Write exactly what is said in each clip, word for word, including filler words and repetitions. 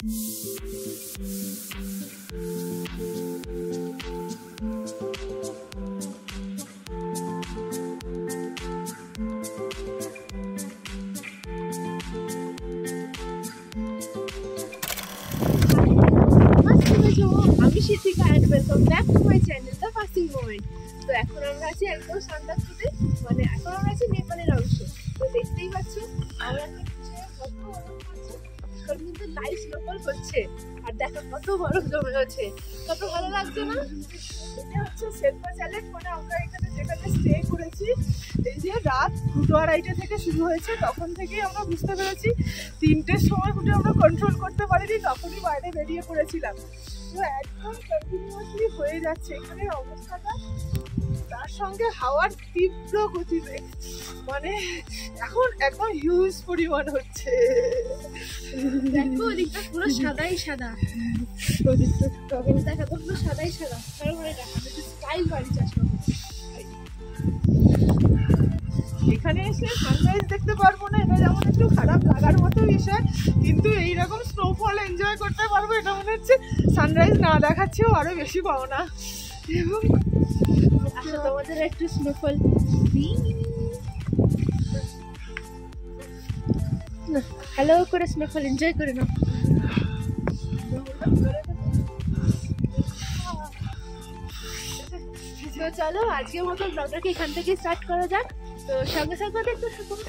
আমি Siddhika and welcome back to my channel The Passing Moment। তো এখন আমরা আছি একদম সান্দাকফুতে, মানে এখন আমরা আছি নেপালের অংশে। তো দেখতেই পাচ্ছ আমরা কিন্তু লাইভ স্নোফল হচ্ছে, আর দেখো কত বরফ জমে আছে, কত ভালো লাগছে না? এটা হচ্ছে শেরপা চ্যালেঞ্জ, মানে আমরা এখানে যেখানে স্টে করেছি এই যে রাত দুটো আড়াইটে থেকে শুরু হয়েছে, তখন থেকেই আমরা বুঝতে পেরেছি তিনটের সময় উঠে আমরা কন্ট্রোল করতে পারিনি, তখনই বাইরে বেরিয়ে পড়েছিলাম। তো একদম কন্টিনিউয়াসলি হয়ে যাচ্ছে এখানের অবস্থাটা, তার সঙ্গে হাওয়ার তীব্র গতিবেগ, মানে এখন একদম হিউজ পরিমাণ হচ্ছে। দেখো ওদিকটা পুরো সাদাই সাদা, ওদিকটা দেখা তো পুরো সাদাই সাদা, তারপরে দেখা স্টাইল বাড়ি চাষ এখানে এসে সানরাইজ দেখতে পারবো না, এটা যেমন একটু খারাপ লাগার মতো বিষয়, কিন্তু এইরকম স্নোফল এনজয় করতে পারবো এটা মনে হচ্ছে সানরাইজ না দেখাচ্ছেও আরো বেশি পাওনা। এবং আচ্ছা তোমাদের একটু স্নোফল হ্যালো করে স্নোফল এনজয় করে নাও। তো চলো আজকের মতো ব্লগটাকে এখান থেকে স্টার্ট করা যাক। তো সঙ্গে সঙ্গে একটু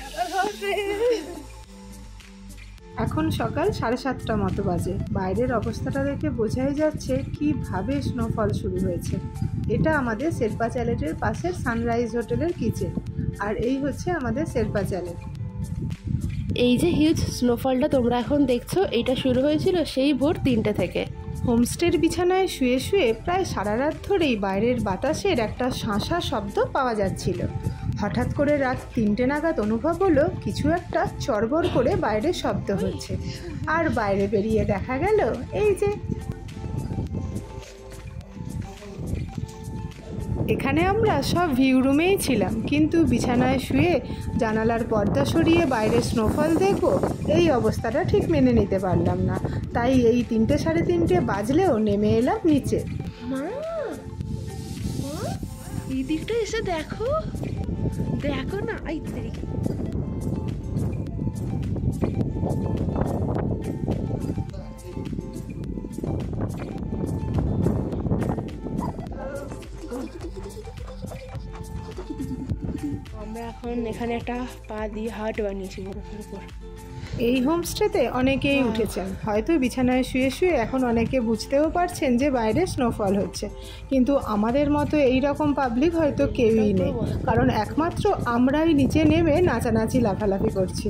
এখন সকাল সাড়ে সাতটা মতো বাজে, বাইরের অবস্থাটা দেখে বোঝাই যাচ্ছে কিভাবে স্নোফল শুরু হয়েছে। এটা আমাদের শেরপা চ্যালেটের পাশের সানরাইজ হোটেলের কিচেন, আর এই হচ্ছে আমাদের শেরপা চ্যালেট। এই যে হিউজ স্নোফলটা তোমরা এখন দেখছো, এটা শুরু হয়েছিল সেই ভোর তিনটে থেকে। হোমস্টের বিছানায় শুয়ে শুয়ে প্রায় সারা রাত ধরেই বাইরের বাতাসের একটা শাঁসা শব্দ পাওয়া যাচ্ছিল। হঠাৎ করে রাত তিনটে নাগাদ অনুভব হলো কিছু একটা চড়বড় করে বাইরে শব্দ হচ্ছে, আর বাইরে বেরিয়ে দেখা গেল এই যে এখানে আমরা সব ভিউ রুমেই ছিলাম, কিন্তু বিছানায় শুয়ে জানালার পর্দা সরিয়ে বাইরে স্নোফল দেখবো এই অবস্থাটা ঠিক মেনে নিতে পারলাম না। তাই এই তিনটে সাড়ে তিনটে বাজলেও নেমে এলাম নিচে। মা এই দিকটা এসে দেখো, দেখো না এই দিকে আমরা এখন এখানে একটা পা দিয়ে হাট বানিয়েছি বরফের উপর। এই হোমস্টেতে অনেকেই উঠেছেন, হয়তো বিছানায় শুয়ে শুয়ে এখন অনেকে বুঝতেও পারছেন যে বাইরে স্নোফল হচ্ছে, কিন্তু আমাদের মতো এই রকম পাবলিক হয়তো কেউই নেই, কারণ একমাত্র আমরাই নিচে নেমে নাচানাচি লাফালাফি করছি।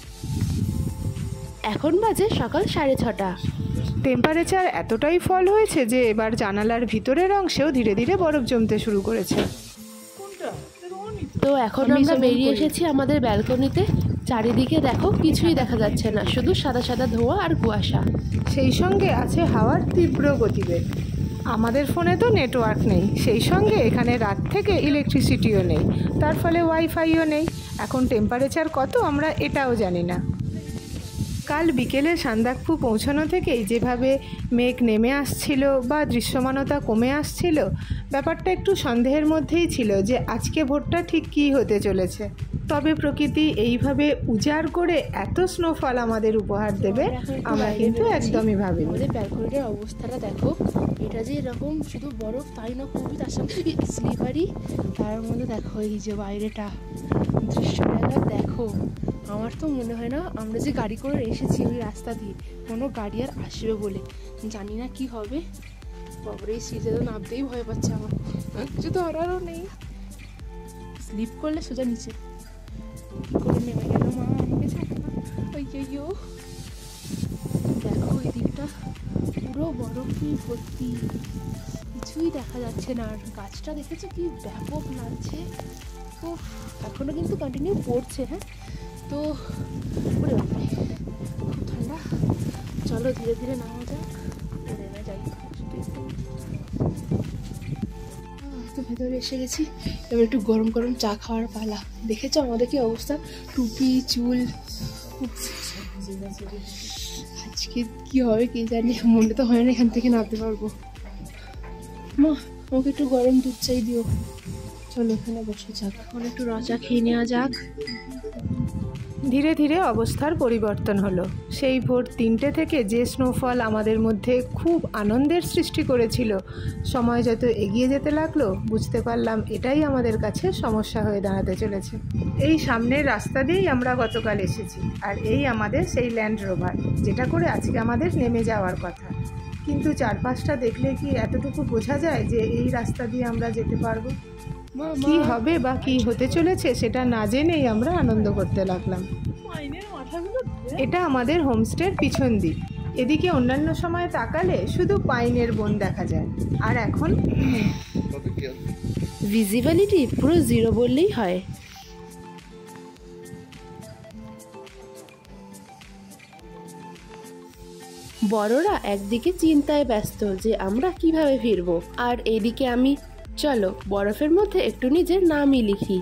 এখন বাজে সকাল সাড়ে ছটা। টেম্পারেচার এতটাই ফল হয়েছে যে এবার জানালার ভিতরের অংশেও ধীরে ধীরে বরফ জমতে শুরু করেছে। তো এখন আমরা বেরিয়ে এসেছি আমাদের ব্যালকনিতে। চারিদিকে দেখো কিছুই দেখা যাচ্ছে না, শুধু সাদা সাদা ধোঁয়া আর কুয়াশা, সেই সঙ্গে আছে হাওয়ার তীব্র গতিবেগ। আমাদের ফোনে তো নেটওয়ার্ক নেই, সেই সঙ্গে এখানে রাত থেকে ইলেকট্রিসিটিও নেই, তার ফলে ওয়াইফাইও নেই। এখন টেম্পারেচার কত আমরা এটাও জানি না। কাল বিকেলে সান্দাকফু পৌঁছানো থেকেই যেভাবে মেঘ নেমে আসছিল বা দৃশ্যমানতা কমে আসছিল, ব্যাপারটা একটু সন্দেহের মধ্যেই ছিল যে আজকে ভোরটা ঠিক কী হতে চলেছে। তবে প্রকৃতি এইভাবে উজাড় করে এত স্নোফল আমাদের উপহার দেবে আমরা কিন্তু একদমই ভাবিনি। আমাদের ব্যালকনির অবস্থাটা দেখো, এটা যে এরকম শুধু বরফ তাই না, খুবই তার সঙ্গে স্লিপারি, তার মধ্যে দেখো এই যে বাইরেটা দৃশ্যটা দেখো। আমার তো মনে হয় না আমরা যে গাড়ি করে এসেছি ওই রাস্তা দিয়ে কোনো গাড়ি আর আসবে বলে, জানি না কি হবে। বাবরে এই সিটে তো নামতেই ভয় পাচ্ছে আমার, কিছু তো ধরারও নেই, স্লিপ করলে সোজা নিচে কি করে নেমে গেল মা আমাকে ছাড়া। ওই দেখো ওই দিকটা পুরো বরফে ভর্তি, কিছুই দেখা যাচ্ছে না। আর গাছটা দেখেছো কি ব্যাপক লাগছে। তো এখনো কিন্তু কন্টিনিউ পড়ছে। হ্যাঁ, তো ওরে বাপরে খুব ঠান্ডা, চলো ধীরে ধীরে নামা যাক, পড়ে না যাই। তো ভেতরে এসে গেছি, এবার একটু গরম গরম চা খাওয়ার পালা। দেখেছো আমাদের কি অবস্থা, টুপি চুল। আজকে কি কি হবে কি জানি, মনে তো হয় না এখান থেকে নামতে পারবো। মা আমাকে একটু গরম দুধ চাই দিও। চলো এখানে বসে যাক, এখন একটু রচা খেয়ে নেওয়া যাক। ধীরে ধীরে অবস্থার পরিবর্তন হলো। সেই ভোর তিনটে থেকে যে স্নোফল আমাদের মধ্যে খুব আনন্দের সৃষ্টি করেছিল, সময় যত এগিয়ে যেতে লাগলো বুঝতে পারলাম এটাই আমাদের কাছে সমস্যা হয়ে দাঁড়াতে চলেছে। এই সামনের রাস্তা দিয়েই আমরা গতকাল এসেছি, আর এই আমাদের সেই ল্যান্ড রোভার যেটা করে আজকে আমাদের নেমে যাওয়ার কথা। কিন্তু চারপাশটা দেখলে কি এতটুকু বোঝা যায় যে এই রাস্তা দিয়ে আমরা যেতে পারবো? কি হবে বা কি হতে চলেছে সেটা না জেনেই আমরা আনন্দ করতে লাগলাম। এটা আমাদের হোমস্টের পিছন দিক। এদিকে অন্যান্য সময় তাকালে শুধু পাইনের বন দেখা যায়, আর এখন ভিজিবিলিটি পুরো জিরো বললেই হয়। বড়রা একদিকে চিন্তায় ব্যস্ত যে আমরা কিভাবে ফিরবো, আর এদিকে আমি চলো বরফের মধ্যে একটু নিজের নামই লিখি।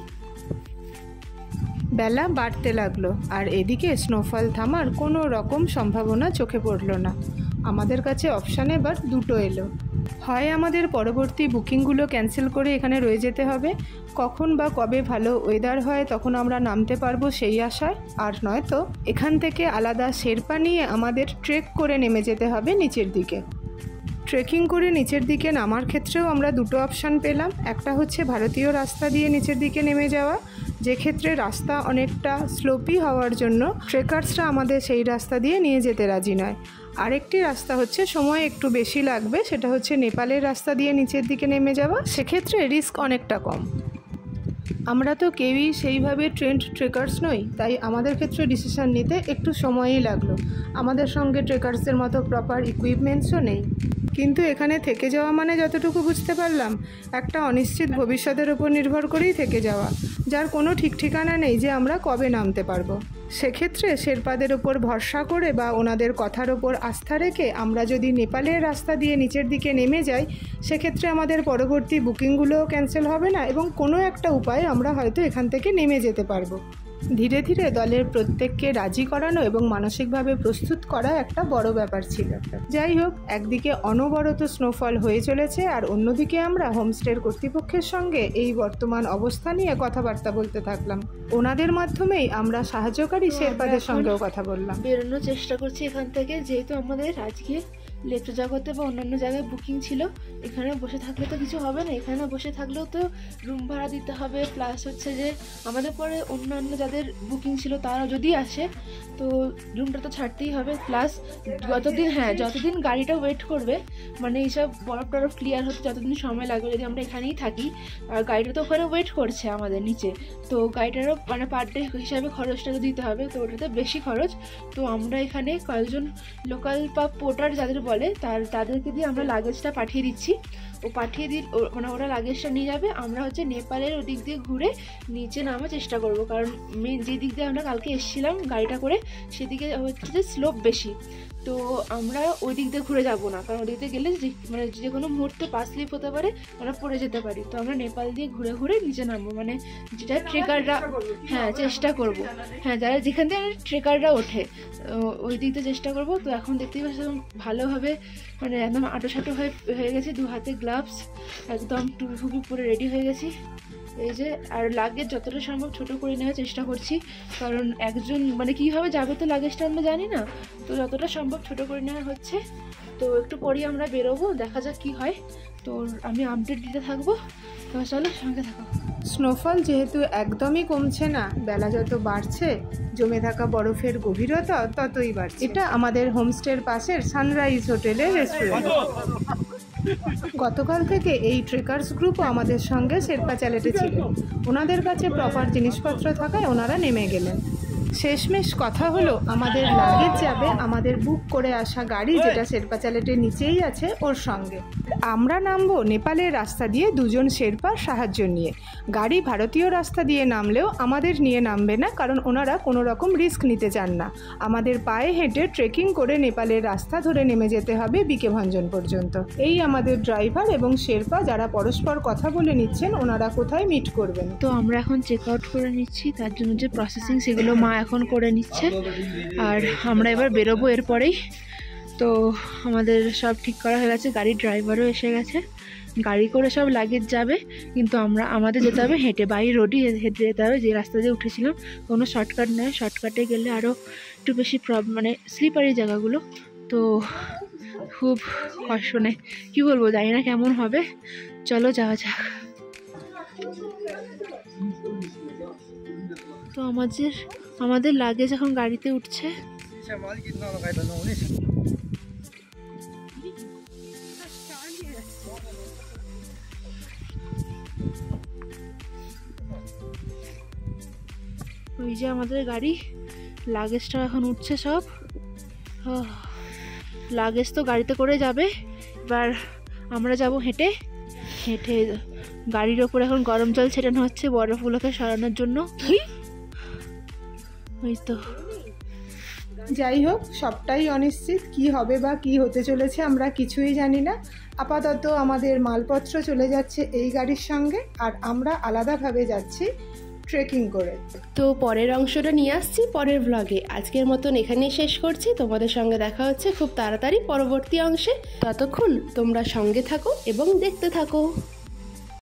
বেলা বাড়তে লাগলো, আর এদিকে স্নোফল থামার কোনো রকম সম্ভাবনা চোখে পড়লো না। আমাদের কাছে অপশান এবার দুটো এলো, হয় আমাদের পরবর্তী বুকিংগুলো ক্যান্সেল করে এখানে রয়ে যেতে হবে, কখন বা কবে ভালো ওয়েদার হয় তখন আমরা নামতে পারবো সেই আশায়, আর নয়তো এখান থেকে আলাদা শেরপা নিয়ে আমাদের ট্রেক করে নেমে যেতে হবে নিচের দিকে। ট্রেকিং করে নিচের দিকে নামার ক্ষেত্রেও আমরা দুটো অপশান পেলাম। একটা হচ্ছে ভারতীয় রাস্তা দিয়ে নিচের দিকে নেমে যাওয়া, যে ক্ষেত্রে রাস্তা অনেকটা স্লোপি হওয়ার জন্য ট্রেকার্সরা আমাদের সেই রাস্তা দিয়ে নিয়ে যেতে রাজি নয়। আরেকটি রাস্তা হচ্ছে সময় একটু বেশি লাগবে, সেটা হচ্ছে নেপালের রাস্তা দিয়ে নিচের দিকে নেমে যাওয়া, সেক্ষেত্রে রিস্ক অনেকটা কম। আমরা তো কেউই সেইভাবে ট্রেন্ড ট্রেকার্স নই, তাই আমাদের ক্ষেত্রে ডিসিশন নিতে একটু সময়ই লাগলো। আমাদের সঙ্গে ট্রেকার্সদের মতো প্রপার ইকুইপমেন্টসও নেই, কিন্তু এখানে থেকে যাওয়া মানে যতটুকু বুঝতে পারলাম একটা অনিশ্চিত ভবিষ্যতের উপর নির্ভর করেই থেকে যাওয়া, যার কোনো ঠিক ঠিকানা নেই যে আমরা কবে নামতে পারবো। সেক্ষেত্রে শেরপাদের ওপর ভরসা করে বা ওনাদের কথার ওপর আস্থা রেখে আমরা যদি নেপালের রাস্তা দিয়ে নিচের দিকে নেমে যাই, সেক্ষেত্রে আমাদের পরবর্তী বুকিংগুলোও ক্যান্সেল হবে না এবং কোনো একটা উপায়ে আমরা হয়তো এখান থেকে নেমে যেতে পারবো। ধীরে ধীরে দলের প্রত্যেককে রাজি করানো এবং মানসিকভাবে প্রস্তুত করা একটা বড় ব্যাপার ছিল। যাই হোক, একদিকে অনবরত স্নোফল হয়ে চলেছে, আর অন্যদিকে আমরা হোমস্টের কর্তৃপক্ষের সঙ্গে এই বর্তমান অবস্থা নিয়ে কথাবার্তা বলতে থাকলাম। ওনাদের মাধ্যমেই আমরা সাহায্যকারী শেরপাদের সঙ্গেও কথা বললাম। বেরোনোর চেষ্টা করছি এখান থেকে, যেহেতু আমাদের আজকে লেফট জগতে বা অন্যান্য জায়গায় বুকিং ছিল। এখানে বসে থাকলে তো কিছু হবে না, এখানে বসে থাকলেও তো রুম ভাড়া দিতে হবে, প্লাস হচ্ছে যে আমাদের পরে অন্যান্য যাদের বুকিং ছিল তারা যদি আসে তো রুমটা তো ছাড়তেই হবে, প্লাস যতদিন হ্যাঁ যতদিন গাড়িটা ওয়েট করবে, মানে এইসব বরফ টরফ ক্লিয়ার হতে যতদিন সময় লাগবে, যদি আমরা এখানেই থাকি আর গাড়িটা তো ওখানে ওয়েট করছে আমাদের নিচে, তো গাড়িটারও মানে পার ডে হিসাবে খরচটা তো দিতে হবে, তো ওটাতে বেশি খরচ। তো আমরা এখানে কয়েকজন লোকাল বা পোর্টার যাদের বলে তার তাদেরকে দিয়ে আমরা লাগেজটা পাঠিয়ে দিচ্ছি। ও পাঠিয়ে দিল মানে ওরা লাগেজটা নিয়ে যাবে, আমরা হচ্ছে নেপালের ওদিক দিয়ে ঘুরে নিচে নামার চেষ্টা করব, কারণ মেন যে দিক দিয়ে আমরা কালকে এসেছিলাম গাড়িটা করে সেদিকে হচ্ছে যে স্লোপ বেশি, তো আমরা ওই দিক দিয়ে ঘুরে যাব না, কারণ ওই দিক দিয়ে গেলে মানে যে কোনো মুহূর্তে পা স্লিপ হতে পারে, আমরা পড়ে যেতে পারি। তো আমরা নেপাল দিয়ে ঘুরে ঘুরে নিচে নামবো, মানে যেটা ট্রেকাররা হ্যাঁ চেষ্টা করব হ্যাঁ যারা যেখান থেকে ট্রেকাররা ওঠে ওই দিক দিয়ে চেষ্টা করব। তো এখন দেখতেই পাচ্ছি ভালোভাবে মানে একদম আটোসাটো হয়ে হয়ে গেছে, দু হাতে গ্লাভস, একদম টুপি ফুপি পরে রেডি হয়ে গেছি এই যে। আর লাগেজ যতটা সম্ভব ছোটো করে নেওয়ার চেষ্টা করছি, কারণ একজন মানে কীভাবে যাবে তো লাগেজটা আমরা জানি না, তো যতটা সম্ভব ছোটো করে নেওয়া হচ্ছে। তো একটু পরেই আমরা বেরোবো, দেখা যাক কী হয়, তো আমি আপডেট দিতে থাকবো, তো চলো সঙ্গে থাকো। স্নোফল যেহেতু একদমই কমছে না, বেলা যত বাড়ছে জমে থাকা বরফের গভীরতা ততই বাড়ছে। এটা আমাদের হোমস্টের পাশের সানরাইজ হোটেলের রেস্টুরেন্ট। গতকাল থেকে এই ট্রেকার্স গ্রুপও আমাদের সঙ্গে শেরপা চ্যালেটে ছিল, ওনাদের কাছে প্রপার জিনিসপত্র থাকায় ওনারা নেমে গেলেন। শেষমেশ কথা হলো আমাদের লাগেজ যাবে আমাদের বুক করে আসা গাড়ি, যেটা শেরপা চ্যালেটের নিচেই আছে, ওর সঙ্গে। আমরা নামবো নেপালের রাস্তা দিয়ে দুজন শেরপার সাহায্য নিয়ে। গাড়ি ভারতীয় রাস্তা দিয়ে নামলেও আমাদের নিয়ে নামবে না, কারণ ওনারা কোনো রকম রিস্ক নিতে চান না। আমাদের পায়ে হেঁটে ট্রেকিং করে নেপালের রাস্তা ধরে নেমে যেতে হবে বিকেভঞ্জন পর্যন্ত। এই আমাদের ড্রাইভার এবং শেরপা যারা পরস্পর কথা বলে নিচ্ছেন ওনারা কোথায় মিট করবেন। তো আমরা এখন চেক আউট করে নিচ্ছি, তার জন্য যে প্রসেসিং সেগুলো মা এখন করে নিচ্ছে, আর আমরা এবার বেরোবো এরপরেই। তো আমাদের সব ঠিক করা হয়ে গেছে, গাড়ির ড্রাইভারও এসে গেছে, গাড়ি করে সব লাগেজ যাবে, কিন্তু আমরা আমাদের যেতে হবে হেঁটে, বাই রোডই হেঁটে যেতে হবে, যে রাস্তা দিয়ে উঠেছিলাম। কোনো শর্টকাট নয়, শর্টকাটে গেলে আরও একটু বেশি প্রবলেম, মানে স্লিপারি জায়গাগুলো, তো খুব কষ্ট নেই, কী বলবো, জানি না কেমন হবে, চলো যাওয়া যাক। তো আমাদের আমাদের লাগেজ এখন গাড়িতে উঠছে। ওই যে আমাদের গাড়ি, লাগেজটা এখন উঠছে সব, লাগেজ তো গাড়িতে করে যাবে, এবার আমরা যাব হেঁটে হেঁটে গাড়ির ওপর এখন গরম জল ছেটানো হচ্ছে বরফগুলোকে সরানোর জন্য। ওই তো, যাই হোক, সবটাই অনিশ্চিত, কি হবে বা কি হতে চলেছে আমরা কিছুই জানি না। আপাতত আমাদের মালপত্র চলে যাচ্ছে এই গাড়ির সঙ্গে, আর আমরা আলাদাভাবে যাচ্ছি ট্রেকিং করে। তো পরের অংশটা নিয়ে আসছি পরের ব্লগে। আজকের মতন এখানেই শেষ করছি, তোমাদের সঙ্গে দেখা হচ্ছে খুব তাড়াতাড়ি পরবর্তী অংশে। ততক্ষণ তোমরা সঙ্গে থাকো এবং দেখতে থাকো।